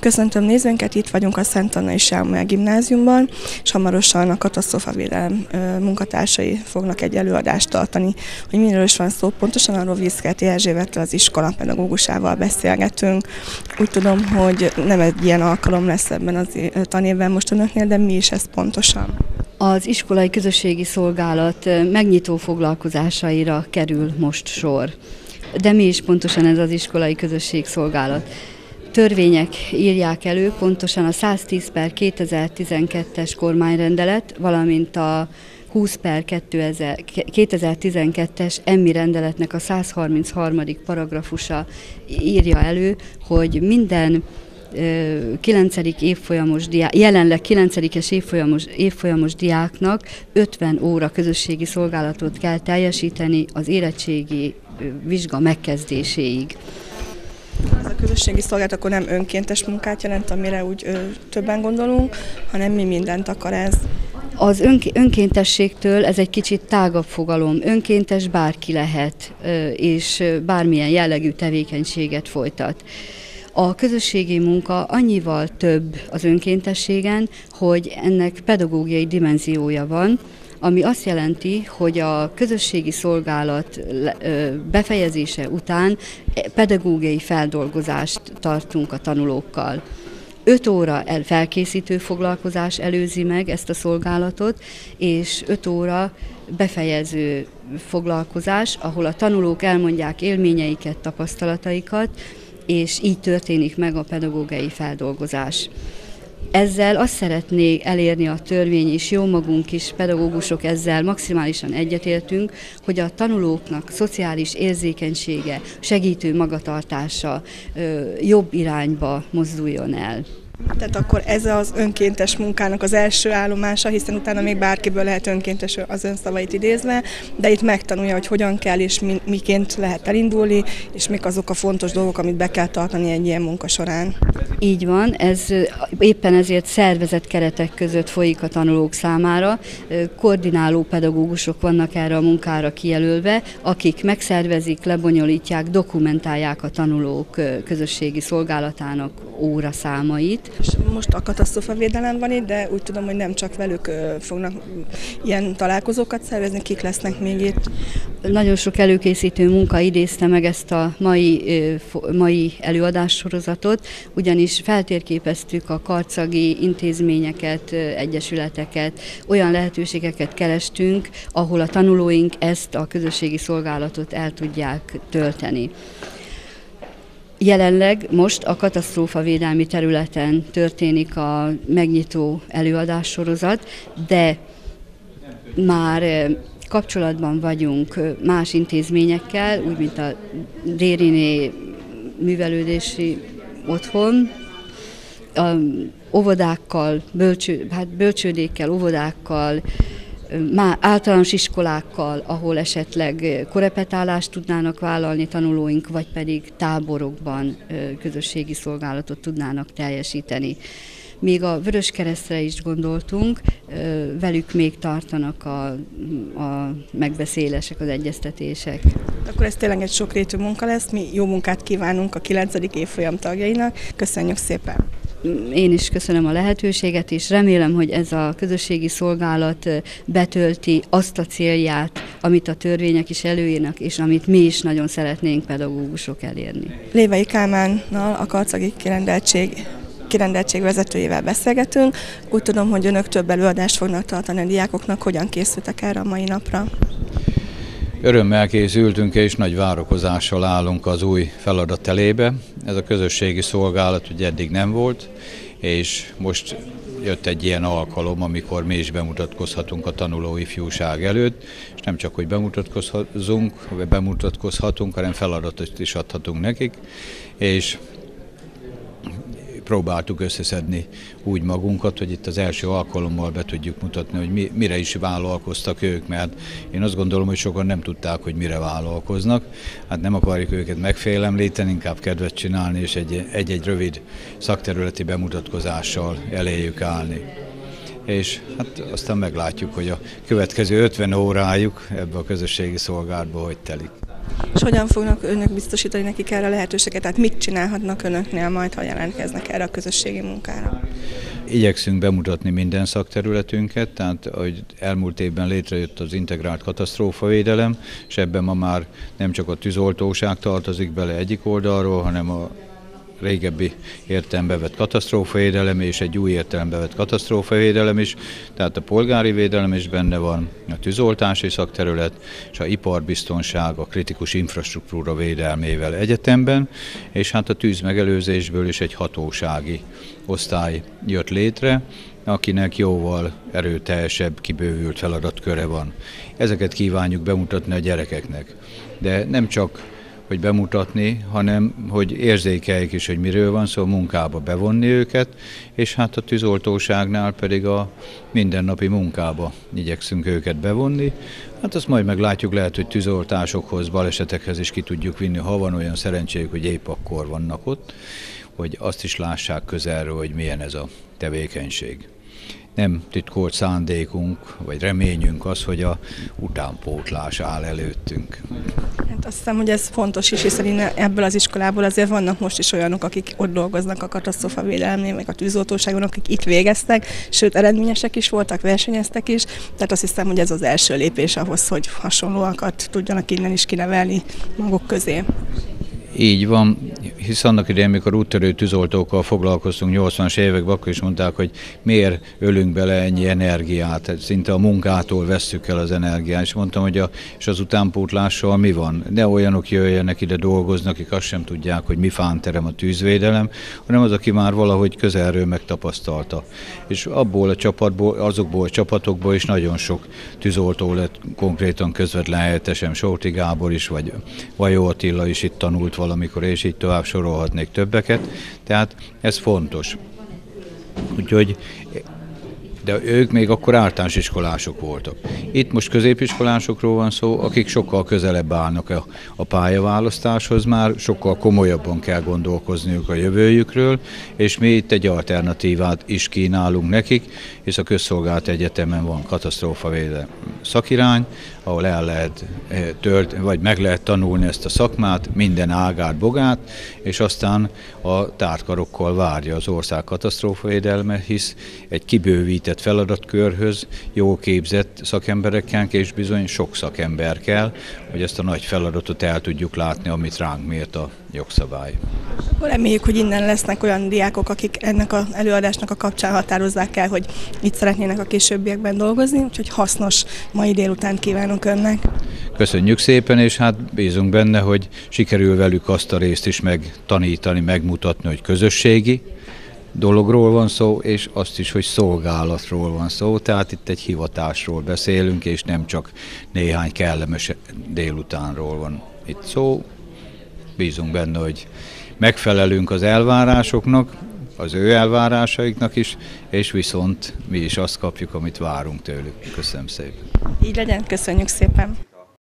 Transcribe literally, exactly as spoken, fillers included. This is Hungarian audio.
Köszöntöm nézőnket, itt vagyunk a Szent Anna Sámuel gimnáziumban, és hamarosan a katasztrófavédelem munkatársai fognak egy előadást tartani. Hogy miről is van szó, pontosan arról Vízkerti Erzsébettel, az iskola pedagógusával beszélgetünk. Úgy tudom, hogy nem egy ilyen alkalom lesz ebben az tanévben most önöknél, de mi is ez pontosan? Az iskolai közösségi szolgálat megnyitó foglalkozásaira kerül most sor. De mi is pontosan ez az iskolai közösségszolgálat? Törvények írják elő, pontosan a száztíz per kétezer-tizenkettes kormányrendelet, valamint a húsz per kétezer-tizenkettes E M I rendeletnek a százharmincharmadik paragrafusa írja elő, hogy minden kilencedik évfolyamos diák, jelenleg kilencedikes évfolyamos, évfolyamos diáknak ötven óra közösségi szolgálatot kell teljesíteni az érettségi vizsga megkezdéséig. Ez a közösségi szolgálat akkor nem önkéntes munkát jelent, amire úgy ö, többen gondolunk, hanem mi mindent akar ez? Az önkéntességtől ez egy kicsit tágabb fogalom. Önkéntes bárki lehet, és bármilyen jellegű tevékenységet folytat. A közösségi munka annyival több az önkéntességen, hogy ennek pedagógiai dimenziója van, ami azt jelenti, hogy a közösségi szolgálat befejezése után pedagógiai feldolgozást tartunk a tanulókkal. Öt óra felkészítő foglalkozás előzi meg ezt a szolgálatot, és öt óra befejező foglalkozás, ahol a tanulók elmondják élményeiket, tapasztalataikat, és így történik meg a pedagógiai feldolgozás. Ezzel azt szeretné elérni a törvény, és jó magunk is, pedagógusok ezzel maximálisan egyetértünk, hogy a tanulóknak szociális érzékenysége, segítő magatartása jobb irányba mozduljon el. Tehát akkor ez az önkéntes munkának az első állomása, hiszen utána még bárkiből lehet önkéntes, az ön szavait idézve, de itt megtanulja, hogy hogyan kell és mi, miként lehet elindulni, és mik azok a fontos dolgok, amit be kell tartani egy ilyen munka során. Így van, ez éppen ezért szervezett keretek között folyik a tanulók számára. Koordináló pedagógusok vannak erre a munkára kijelölve, akik megszervezik, lebonyolítják, dokumentálják a tanulók közösségi szolgálatának óraszámait. És most a katasztrófavédelem van itt, de úgy tudom, hogy nem csak velük fognak ilyen találkozókat szervezni, kik lesznek még itt? Nagyon sok előkészítő munka idézte meg ezt a mai, mai előadássorozatot, ugyanis feltérképeztük a karcagi intézményeket, egyesületeket, olyan lehetőségeket kerestünk, ahol a tanulóink ezt a közösségi szolgálatot el tudják tölteni. Jelenleg most a katasztrófavédelmi területen történik a megnyitó előadássorozat, de már kapcsolatban vagyunk más intézményekkel, úgy mint a Dériné művelődési otthon, a óvodákkal, bölcső, hát bölcsődékkel, óvodákkal, Má, általános iskolákkal, ahol esetleg korepetálást tudnának vállalni tanulóink, vagy pedig táborokban közösségi szolgálatot tudnának teljesíteni. Még a Vöröskeresztre is gondoltunk, velük még tartanak a, a megbeszélések, az egyeztetések. Akkor ez tényleg egy sokrétű munka lesz, mi jó munkát kívánunk a kilencedik évfolyam tagjainak. Köszönjük szépen! Én is köszönöm a lehetőséget, és remélem, hogy ez a közösségi szolgálat betölti azt a célját, amit a törvények is előírnak, és amit mi is nagyon szeretnénk pedagógusok elérni. Lévai Kálmánnal, a karcagi kirendeltség, kirendeltség vezetőjével beszélgetünk. Úgy tudom, hogy önök több előadást fognak tartani a diákoknak. Hogyan készültek erre a mai napra? Örömmel készültünk, és nagy várakozással állunk az új feladat elébe. Ez a közösségi szolgálat ugye eddig nem volt, és most jött egy ilyen alkalom, amikor mi is bemutatkozhatunk a tanuló ifjúság előtt, és nem csak, hogy bemutatkozhatunk, bemutatkozhatunk, hanem feladatot is adhatunk nekik, és próbáltuk összeszedni úgy magunkat, hogy itt az első alkalommal be tudjuk mutatni, hogy mi, mire is vállalkoztak ők, mert én azt gondolom, hogy sokan nem tudták, hogy mire vállalkoznak. Hát nem akarjuk őket megfélemlíteni, inkább kedvet csinálni, és egy-egy rövid szakterületi bemutatkozással eléjük állni. És hát aztán meglátjuk, hogy a következő ötven órájuk ebbe a közösségi szolgálatba hogy telik. És hogyan fognak önök biztosítani nekik erre a lehetőséget? Tehát mit csinálhatnak önöknél majd, ha jelentkeznek erre a közösségi munkára? Igyekszünk bemutatni minden szakterületünket, tehát ahogy elmúlt évben létrejött az integrált katasztrófavédelem, és ebben ma már nem csak a tűzoltóság tartozik bele egyik oldalról, hanem a régebbi értelembe vett katasztrófavédelem és egy új értelembe vett katasztrófavédelem is, tehát a polgári védelem is benne van, a tűzoltási szakterület és a iparbiztonság, a kritikus infrastruktúra védelmével egyetemben, és hát a tűzmegelőzésből is egy hatósági osztály jött létre, akinek jóval erőteljesebb, kibővült feladatköre van. Ezeket kívánjuk bemutatni a gyerekeknek, de nem csak hogy bemutatni, hanem hogy érzékeljék is, hogy miről van szó, munkába bevonni őket, és hát a tűzoltóságnál pedig a mindennapi munkába igyekszünk őket bevonni. Hát azt majd meglátjuk, lehet, hogy tűzoltásokhoz, balesetekhez is ki tudjuk vinni, ha van olyan szerencséjük, hogy épp akkor vannak ott, hogy azt is lássák közelről, hogy milyen ez a tevékenység. Nem titkolt szándékunk, vagy reményünk az, hogy a utánpótlás áll előttünk. Hát azt hiszem, hogy ez fontos is, hiszen ebből az iskolából azért vannak most is olyanok, akik ott dolgoznak a katasztrófavédelemnél, meg a tűzoltóságon, akik itt végeztek, sőt eredményesek is voltak, versenyeztek is. Tehát azt hiszem, hogy ez az első lépés ahhoz, hogy hasonlóakat tudjanak innen is kinevelni maguk közé. Így van, hisz annak idején, amikor úttörő tűzoltókkal foglalkoztunk nyolcvanas években, akkor is mondták, hogy miért ölünk bele ennyi energiát, szinte a munkától vesszük el az energiát, és mondtam, hogy a, és az utánpótlással mi van? Ne olyanok jöjjenek ide dolgozni, akik azt sem tudják, hogy mi fánterem a tűzvédelem, hanem az, aki már valahogy közelről megtapasztalta. És abból a csapatból, azokból a csapatokból is nagyon sok tűzoltó lett, konkrétan közvetlen helyettesem, Sóti Gábor is, vagy Vajó Attila is itt tanult valamikor, és így tovább sorolhatnék többeket, tehát ez fontos. Úgyhogy, de ők még akkor általános iskolások voltak. Itt most középiskolásokról van szó, akik sokkal közelebb állnak a, a pályaválasztáshoz, már sokkal komolyabban kell gondolkozniuk a jövőjükről, és mi itt egy alternatívát is kínálunk nekik, hisz a Közszolgált Egyetemen van katasztrófavédelem szakirány, ahol el lehet tört, vagy meg lehet tanulni ezt a szakmát, minden ágát, bogát, és aztán a tártkarokkal várja az ország katasztrófavédelme, hisz egy kibővített feladatkörhöz jól képzett szakemberekkel, és bizony sok szakember kell, hogy ezt a nagy feladatot el tudjuk látni, amit ránk mért a jogszabály. Akkor reméljük, hogy innen lesznek olyan diákok, akik ennek az előadásnak a kapcsán határozzák el, hogy itt szeretnének a későbbiekben dolgozni, úgyhogy hasznos mai délután kívánok önnek. Köszönjük szépen, és hát bízunk benne, hogy sikerül velük azt a részt is megtanítani, megmutatni, hogy közösségi dologról van szó, és azt is, hogy szolgálatról van szó, tehát itt egy hivatásról beszélünk, és nem csak néhány kellemes délutánról van itt szó. Bízunk benne, hogy megfelelünk az elvárásoknak, az ő elvárásaiknak is, és viszont mi is azt kapjuk, amit várunk tőlük. Köszönöm szépen. Így legyen, köszönjük szépen.